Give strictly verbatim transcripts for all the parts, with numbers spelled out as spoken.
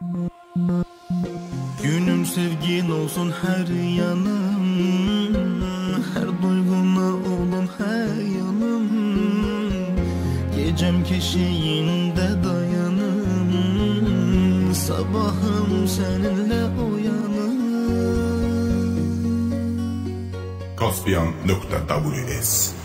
Günüm sevgin olsun her yanım, her duyguna olun her yanım. Gecem keşiğinde dayanım, sabahım seninle uyanım. Caspian nokta W S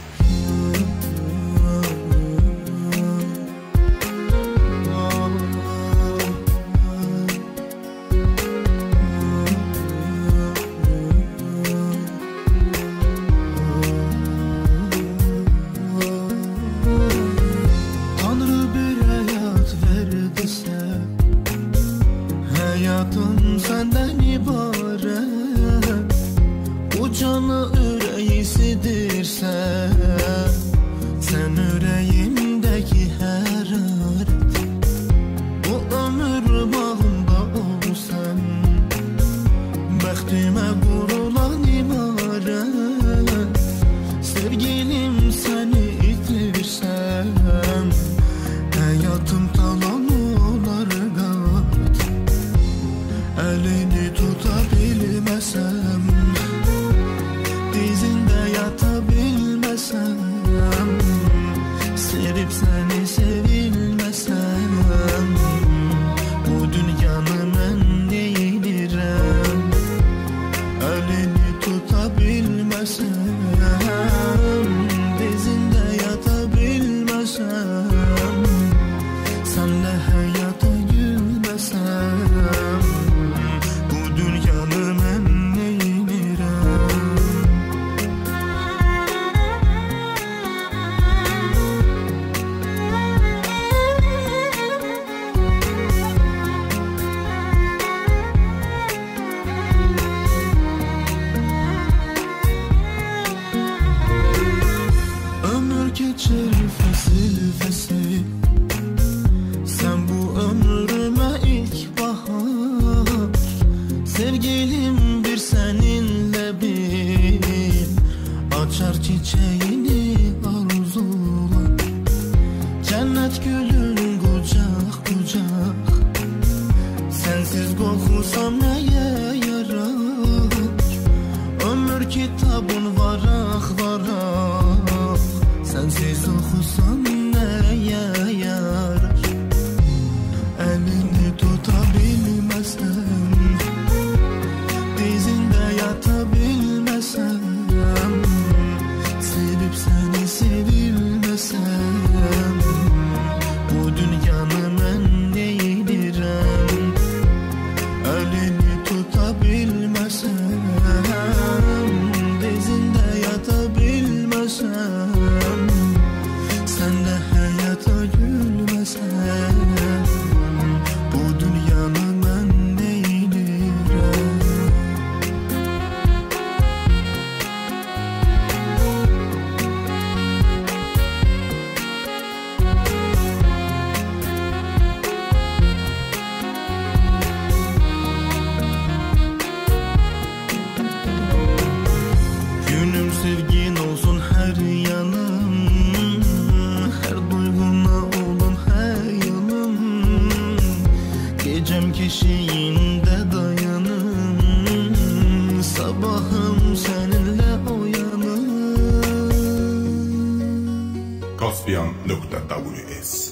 Hayatım senden ibaret, bu canı yüreği sidirse, sen yüreğimdeki hararet. Bu ömür bağında olsan, bəxtimə qurulan imarət. Sevgilim seni itirsem, hayatım talan olar qat. Elini tutabilmesem, dizinde yatabilmesem, sevip seni sevilmesem, bu dünyanı mən neydirəm? Elini tutabilmesem, dizinde yatabilmesem, senle hayata gülmesem, bu dünyanı mən neynirəm? Ömür geçer fesil fesil, sen bu ömrüme ilk bahar. Sevgilim bir seninle bir, açar çiçeğini arzular. Cennet gülün kucak kucak, sensiz korkusam neye yarar? Ömür kitabın varak varak, sensiz okusam neye yarar? Elini tutabilmesem, dizinde yatabilmesem, sevip seni sevilmesem, bu dünyanı mən neydirəm? Elini tutabilmesem, dizinde yatabilmesem, senle hayata gülmesem, bu dünyanı mən neydirəm? Günüm sevgin olsun her yanım, her duyguna olun her yanım. Gecem keşiğinde dayanım, sabahım seninle uyanım. Caspian nokta W S